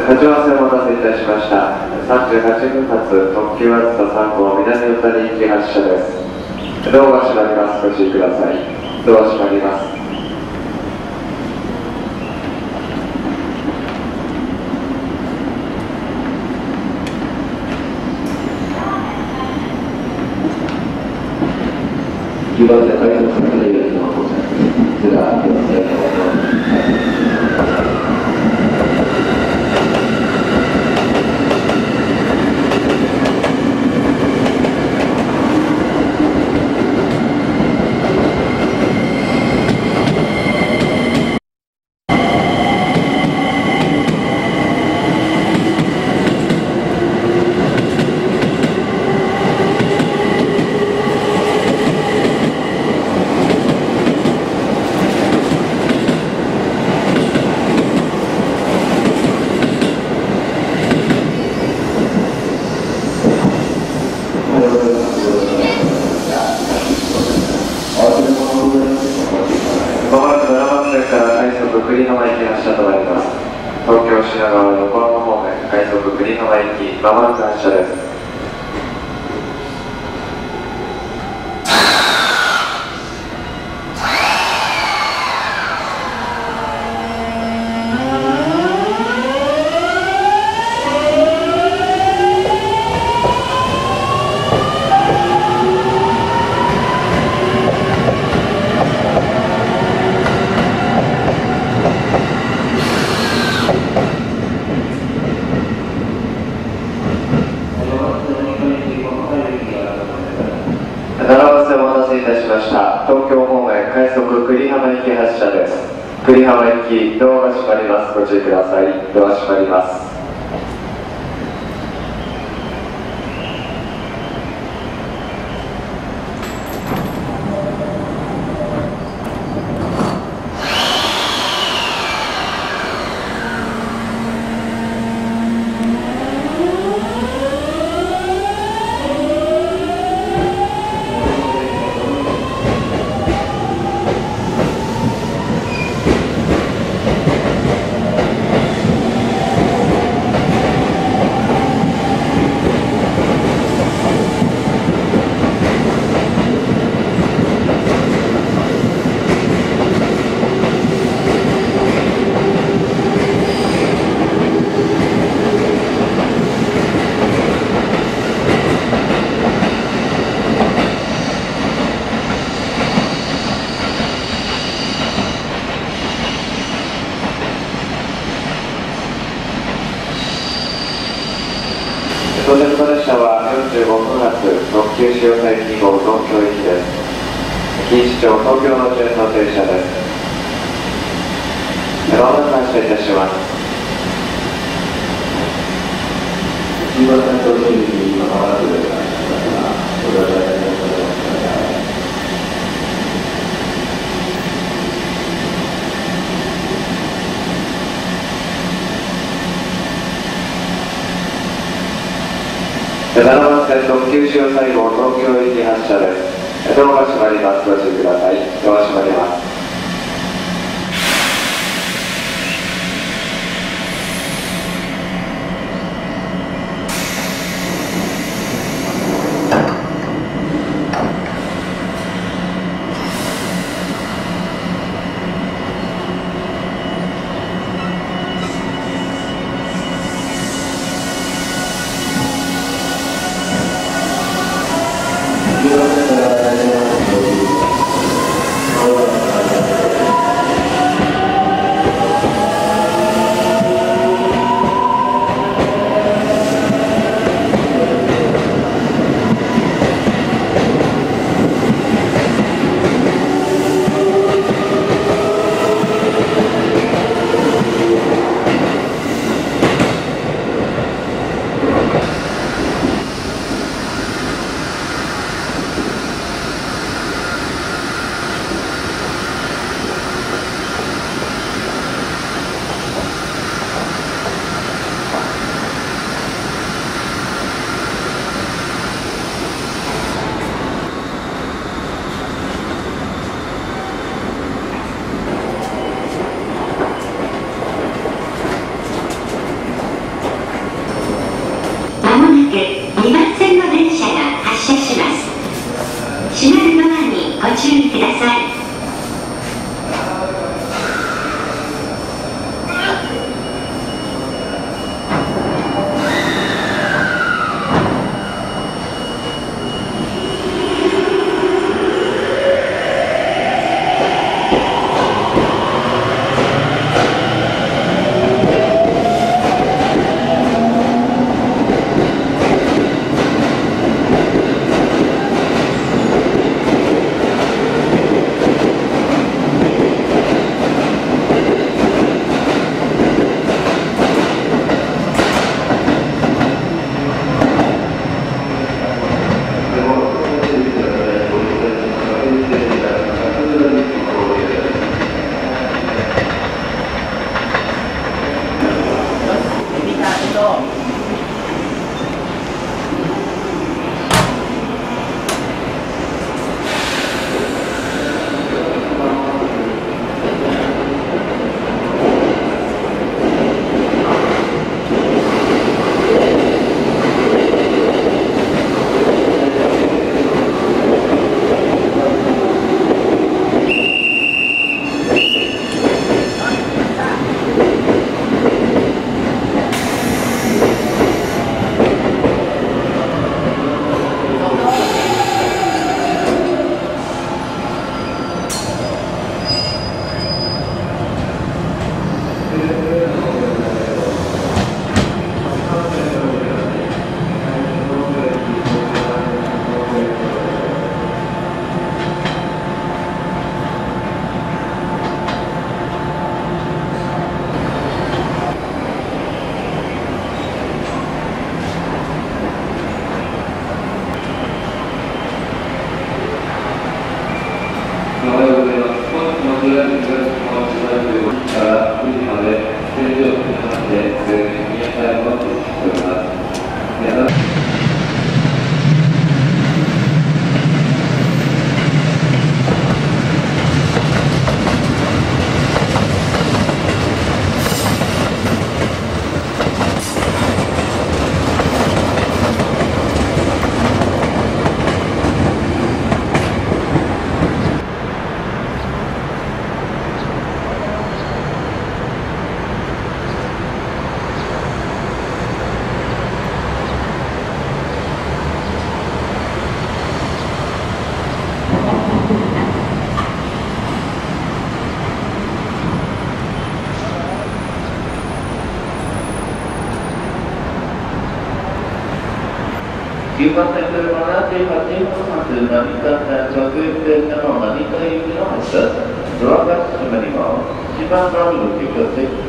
立ち合わせお待たせいたしました。38分発特急あずさ3号南小谷行き発車です。ドアが閉まります。ご注意ください。ドア閉まります。 9番線改札される列の到着です。では、ご乗車栗浜行き発車となります。東京品川横浜方面快速栗浜行きまもなく発車です。東京方面快速栗浜行き発車です。栗浜行きドアが閉まります。ご注意ください。ドア閉まります。到着の列車は45分発特急潮埼2号東京行きです。錦糸町東京の順の停車です。まもなく発車いたします。 9番線と新宿に今まもなく発車しますが、ご乗車いただきます。 7番線特急潮埼号東京行き発車です。ドアが閉まります。ご注意ください。ドア閉まります。 9番線から大丈夫です。 9番線車7時8分発成田線直行電車の成田行きの発車ドアが閉まります。1番乗りご注意ください。